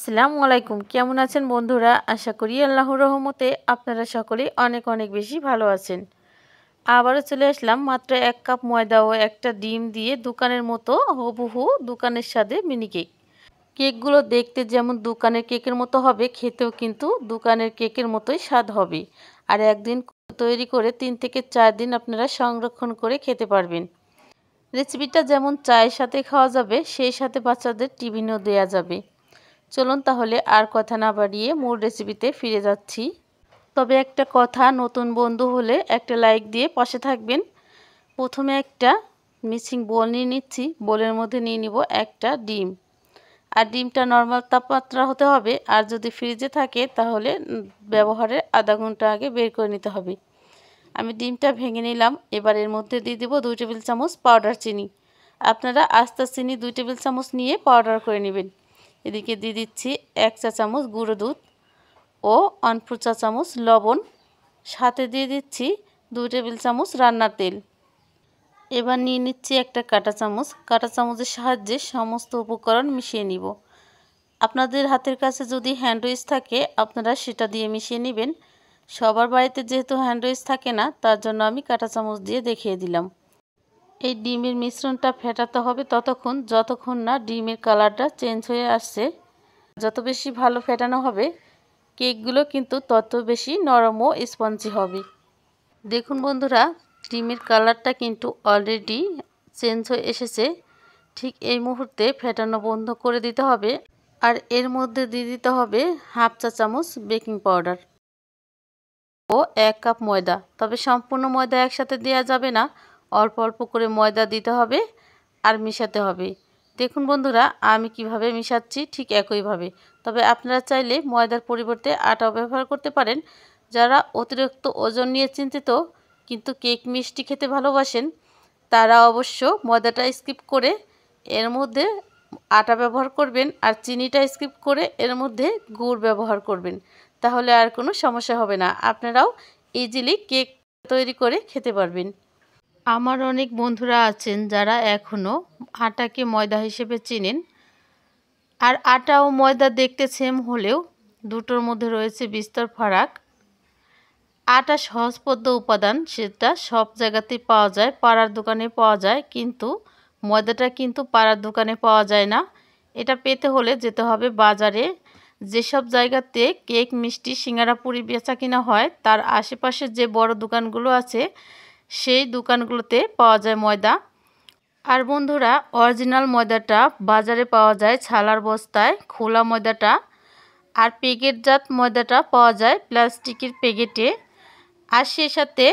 আসসালামু আলাইকুম। কেমন আছেন বন্ধুরা? আশা করি আল্লাহর রহমতে আপনারা সকলেই অনেক অনেক বেশি ভালো আছেন। আবারও চলে আসলাম মাত্র ১ কাপ ময়দা ও একটা ডিম দিয়ে দোকানের মতো হুবহু দোকানের স্বাদে মিনি কেক। কেকগুলো দেখতে যেমন দোকানের কেকের মতো হবে, খেতেও কিন্তু দোকানের কেকের মতোই স্বাদ হবে। আর একদিন তৈরি করে ৩ থেকে ৪ দিন আপনারা সংরক্ষণ করে খেতে পারবেন। রেসিপিটা যেমন চায়ের সাথে খাওয়া যাবে, সেই সাথে বাচ্চাদের টিফিনেও দেওয়া যাবে। চলুন তাহলে আর কথা না বাড়িয়ে মূল রেসিপিতে ফিরে যাচ্ছি। তবে একটা কথা, নতুন বন্ধু হলে একটা লাইক দিয়ে পাশে থাকবেন। প্রথমে একটা মিক্সিং বোল নিয়ে নিচ্ছি। বোলের মধ্যে নিয়ে নিব একটা ডিম। আর ডিমটা নর্মাল তাপমাত্রা হতে হবে। আর যদি ফ্রিজে থাকে তাহলে ব্যবহারের আধা ঘন্টা আগে বের করে নিতে হবে। আমি ডিমটা ভেঙে নিলাম। এবার এর মধ্যে দিয়ে দিব 2 টেবিল চামচ পাউডার চিনি। আপনারা আস্তা চিনি 2 টেবিল চামচ নিয়ে পাউডার করে নেবেন। এদিকে দিয়ে দিচ্ছি 1 চা চামচ গুঁড়ো দুধ ও 1/4 চা চামচ লবণ, সাথে দিয়ে দিচ্ছি 2 টেবিল চামচ রান্নার তেল। এবার নিয়ে নিচ্ছি একটা কাঁটা চামচ। কাঁটা চামচের সাহায্যে সমস্ত উপকরণ মিশিয়ে নিব। আপনাদের হাতের কাছে যদি হ্যান্ডউইচ থাকে আপনারা সেটা দিয়ে মিশিয়ে নেবেন। সবার বাড়িতে যেহেতু হ্যান্ডউইচ থাকে না, তার জন্য আমি কাঁটা চামচ দিয়ে দেখিয়ে দিলাম। এই ডিমের মিশ্রণটা ফেটাতে হবে যতক্ষণ না ডিমের কালারটা চেঞ্জ হয়ে আসছে। যত বেশি ভালো ফেটানো হবে কেকগুলো কিন্তু তত বেশি নরম ও স্পঞ্জি হবে। দেখুন বন্ধুরা, ডিমের কালারটা কিন্তু অলরেডি চেঞ্জ হয়ে এসেছে। ঠিক এই মুহূর্তে ফেটানো বন্ধ করে দিতে হবে। আর এর মধ্যে দিয়ে দিতে হবে 1/2 চা চামচ বেকিং পাউডার ও 1 কাপ ময়দা। তবে সম্পূর্ণ ময়দা একসাথে দেওয়া যাবে না, অল্প অল্প করে ময়দা দিতে হবে আর মিশাতে হবে। দেখুন বন্ধুরা, আমি কিভাবে মিশাচ্ছি ঠিক একইভাবে। তবে আপনারা চাইলে ময়দার পরিবর্তে আটাও ব্যবহার করতে পারেন। যারা অতিরিক্ত ওজন নিয়ে চিন্তিত কিন্তু কেক মিষ্টি খেতে ভালোবাসেন, তারা অবশ্য ময়দাটা স্কিপ করে এর মধ্যে আটা ব্যবহার করবেন আর চিনিটা স্কিপ করে এর মধ্যে গুড় ব্যবহার করবেন। তাহলে আর কোনো সমস্যা হবে না। আপনারাও ইজিলি কেক তৈরি করে খেতে পারবেন। আমার অনেক বন্ধুরা আছেন যারা এখনও আটাকে ময়দা হিসেবে চেনেন। আর আটা ও ময়দা দেখতে সেম হলেও দুটোর মধ্যে রয়েছে বিস্তর ফারাক। আটা সহজবোধ্য উপাদান, সেটা সব জায়গাতেই পাওয়া যায়, পাড়ার দোকানে পাওয়া যায়, কিন্তু ময়দাটা কিন্তু পাড়ার দোকানে পাওয়া যায় না। এটা পেতে হলে যেতে হবে বাজারে। যেসব জায়গাতে কেক, মিষ্টি, সিঙ্গারা, পুরি বেচা কিনা হয় তার আশেপাশে যে বড় দোকানগুলো আছে সেই দোকানগুলোতে পাওয়া যায় ময়দা। আর বন্ধুরা, অরিজিনাল ময়দাটা বাজারে পাওয়া যায় ছালার বস্তায় খোলা ময়দাটা। আর প্যাকেটজাত ময়দাটা পাওয়া যায় প্লাস্টিকের প্যাকেটে। আর সে সাথে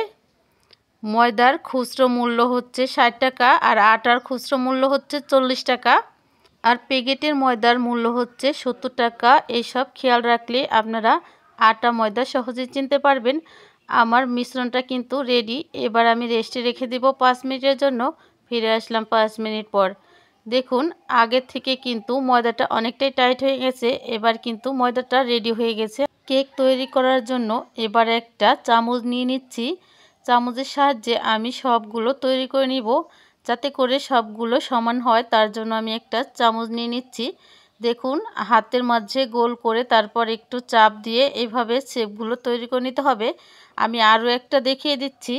ময়দার খুচরো মূল্য হচ্ছে 60 টাকা আর আটার খুচরো মূল্য হচ্ছে 40 টাকা। আর প্যাকেটের ময়দার মূল্য হচ্ছে 70 টাকা। এইসব খেয়াল রাখলে আপনারা আটা ময়দা সহজেই চিনতে পারবেন। আমার মিশ্রণটা কিন্তু রেডি। এবার আমি রেস্টে রেখে দেব 5 মিনিটের জন্য। ফিরে আসলাম 5 মিনিট পর। দেখুন, আগের থেকে কিন্তু ময়দাটা অনেকটাই টাইট হয়ে গেছে। এবার কিন্তু ময়দাটা রেডি হয়ে গেছে কেক তৈরি করার জন্য। এবার একটা চামচ নিয়ে নিচ্ছি। চামচের সাহায্যে আমি সবগুলো তৈরি করে নিব। যাতে করে সবগুলো সমান হয় তার জন্য আমি একটা চামচ নিয়ে নিচ্ছি। দেখুন, হাতের মাঝে গোল করে তারপর একটু চাপ দিয়ে এইভাবে শেপগুলো তৈরি করে নিতে হবে। আমি আরও একটা দেখিয়ে দিচ্ছি।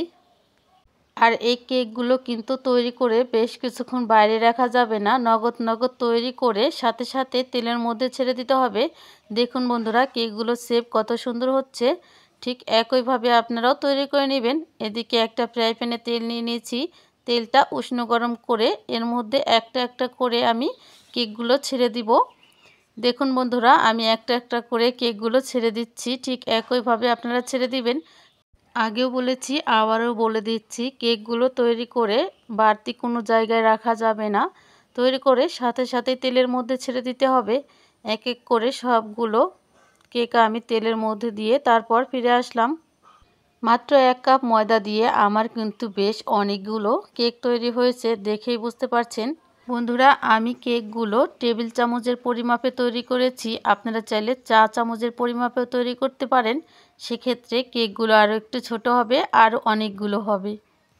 আর এই কেকগুলো কিন্তু তৈরি করে বেশ কিছুক্ষণ বাইরে রাখা যাবে না, নগদ নগদ তৈরি করে সাথে সাথে তেলের মধ্যে ছেড়ে দিতে হবে। দেখুন বন্ধুরা, কেকগুলো শেপ কত সুন্দর হচ্ছে। ঠিক একইভাবে আপনারাও তৈরি করে নেবেন। এদিকে একটা ফ্রাই প্যানে তেল নিয়ে নিয়েছি। তেলটা উষ্ণ গরম করে এর মধ্যে একটা একটা করে আমি কেকগুলো ছেড়ে দিব। দেখুন বন্ধুরা, আমি একটা একটা করে কেকগুলো ছেড়ে দিচ্ছি। ঠিক একইভাবে আপনারা ছেড়ে দিবেন। আগেও বলেছি, আবারও বলে দিচ্ছি, কেকগুলো তৈরি করে বাড়তি কোনো জায়গায় রাখা যাবে না। তৈরি করে সাথে সাথে তেলের মধ্যে ছেড়ে দিতে হবে। এক এক করে সবগুলো কেক আমি তেলের মধ্যে দিয়ে তারপর ফিরে আসলাম। মাত্র 1 কাপ ময়দা দিয়ে আমার কিন্তু বেশ অনেকগুলো কেক তৈরি হয়েছে, দেখেই বুঝতে পারছেন। বন্ধুরা, আমি কেকগুলো টেবিল চামচের পরিমাপে তৈরি করেছি। আপনারা চাইলে চা চামচের পরিমাপেও তৈরি করতে পারেন। সেক্ষেত্রে কেকগুলো আরও একটু ছোট হবে আর অনেকগুলো হবে।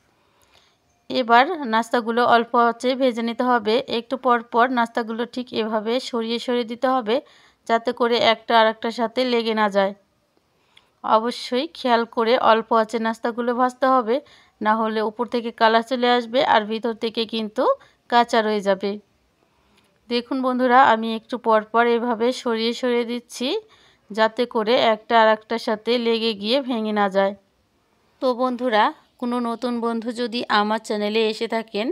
এবার নাস্তাগুলো অল্প আঁচে ভেজে নিতে হবে। একটু পর পর নাস্তাগুলো ঠিক এভাবে সরিয়ে সরিয়ে দিতে হবে, যাতে করে একটা আরেকটার সাথে লেগে না যায়। অবশ্যই খেয়াল করে অল্প আঁচে নাস্তাগুলো ভাজতে হবে, না হলে উপর থেকে কালার চলে আসবে আর ভিতর থেকে কিন্তু কাঁচা রয়ে যাবে। দেখুন বন্ধুরা, আমি একটু পর পর এভাবে সরিয়ে সরিয়ে দিচ্ছি, যাতে করে একটা আরেকটার সাথে লেগে গিয়ে ভেঙে না যায়। তো বন্ধুরা, কোনো নতুন বন্ধু যদি আমার চ্যানেলে এসে থাকেন,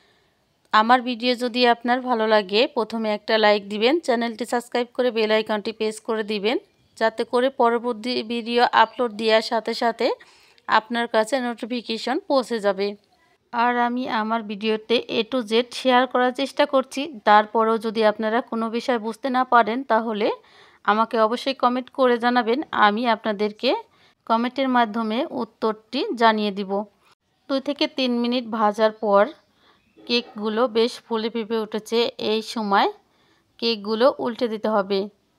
আমার ভিডিও যদি আপনার ভালো লাগে, প্রথমে একটা লাইক দিবেন, চ্যানেলটি সাবস্ক্রাইব করে বেল আইকনটি প্রেস করে দিবেন, যাতে করে পরবর্তী ভিডিও আপলোড দেওয়ার সাথে সাথে আপনার কাছে নোটিফিকেশন পৌঁছে যাবে। আর আমি আমার ভিডিওতে A to Z শেয়ার করার চেষ্টা করছি। তারপরেও যদি আপনারা কোনো বিষয় বুঝতে না পারেন, তাহলে আমাকে অবশ্যই কমেন্ট করে জানাবেন। আমি আপনাদেরকে কমেন্টের মাধ্যমে উত্তরটি জানিয়ে দিব। 2 থেকে 3 মিনিট ভাজার পর কেকগুলো বেশ ফুলে ফেঁপে উঠেছে। এই সময় কেকগুলো উল্টে দিতে হবে।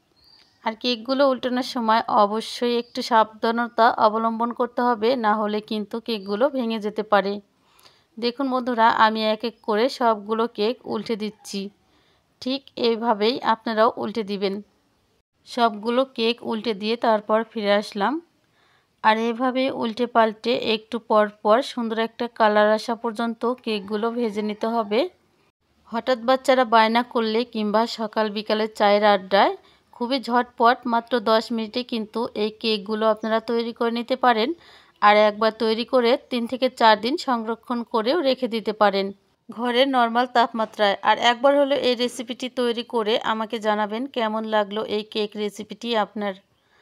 আর কেকগুলো উল্টানোর সময় অবশ্যই একটু সাবধানতা অবলম্বন করতে হবে, না হলে কিন্তু কেকগুলো ভেঙে যেতে পারে। দেখুন বন্ধুরা, আমি এক এক করে সবগুলো কেক উল্টে দিচ্ছি। ঠিক এইভাবেই আপনারাও উল্টে দিবেন। সবগুলো কেক উল্টে দিয়ে তারপর ফিরে আসলাম। আর এভাবে উল্টে পাল্টে একটু পর পর সুন্দর একটা কালার আসা পর্যন্ত কেকগুলো ভেজে নিতে হবে। হঠাৎ বাচ্চারা বায়না করলে কিংবা সকাল বিকালের চায়ের আড্ডায় খুবই ঝটপট মাত্র 10 মিনিটে কিন্তু এই কেকগুলো আপনারা তৈরি করে নিতে পারেন। আর একবার তৈরি করে 3 থেকে 4 দিন সংরক্ষণ করেও রেখে দিতে পারেন ঘরের নর্মাল তাপমাত্রায়। আর একবার হলো এই রেসিপিটি তৈরি করে আমাকে জানাবেন কেমন লাগলো এই কেক রেসিপিটি আপনার।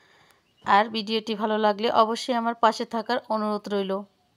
আর ভিডিওটি ভালো লাগলে অবশ্যই আমার পাশে থাকার অনুরোধ রইল।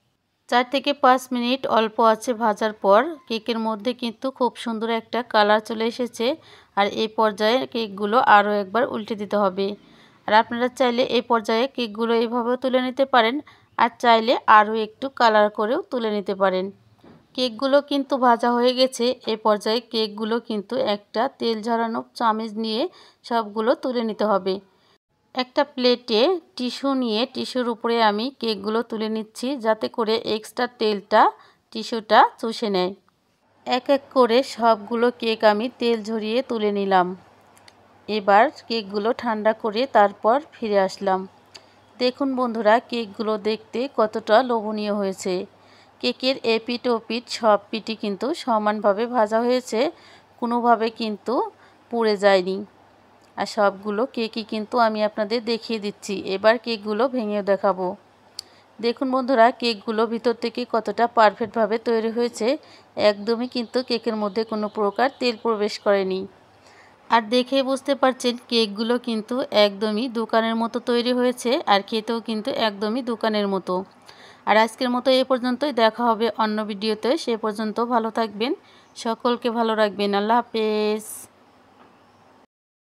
4 থেকে 5 মিনিট অল্প আঁচে ভাজার পর কেকের মধ্যে কিন্তু খুব সুন্দর একটা কালার চলে এসেছে। আর এই পর্যায়ে কেকগুলো আরও একবার উল্টে দিতে হবে। আর আপনারা চাইলে এই পর্যায়ে কেকগুলো এইভাবেও তুলে নিতে পারেন, আর চাইলে আরও একটু কালার করেও তুলে নিতে পারেন। কেকগুলো কিন্তু ভাজা হয়ে গেছে। এই পর্যায়ে কেকগুলো কিন্তু একটা তেল ঝরানো চামচ নিয়ে সবগুলো তুলে নিতে হবে। একটা প্লেটে টিস্যু নিয়ে টিস্যুর উপরে আমি কেকগুলো তুলে নিচ্ছি, যাতে করে এক্সট্রা তেলটা টিস্যুটা চুষে নেয়। এক এক করে সবগুলো কেক আমি তেল ঝরিয়ে তুলে নিলাম। এবার কেকগুলো ঠান্ডা করে তারপর ফিরে আসলাম। দেখুন বন্ধুরা, কেকগুলো দেখতে কতটা লোভনীয় হয়েছে। কেকের এপিঠ ওপিঠ সব পিঠই কিন্তু সমানভাবে ভাজা হয়েছে, কোনোভাবে কিন্তু পুড়ে যায়নি। আর সবগুলো কেকই কিন্তু আমি আপনাদের দেখিয়ে দিচ্ছি। এবার কেকগুলো ভেঙেও দেখাবো। দেখুন বন্ধুরা, কেকগুলো ভিতর থেকে কতটা পারফেক্টভাবে তৈরি হয়েছে। একদমই কিন্তু কেকের মধ্যে কোনো প্রকার তেল প্রবেশ করেনি। আর দেখে বুঝতে পারছেন কেকগুলো কিন্তু একদমই দোকানের মতো তৈরি হয়েছে, আর খেতেও কিন্তু একদমই দোকানের মতো। আর আজকের মতো এ পর্যন্তই, দেখা হবে অন্য ভিডিওতে। সে পর্যন্ত ভালো থাকবেন, সকলকে ভালো রাখবেন। আল্লাহ হাফেজ।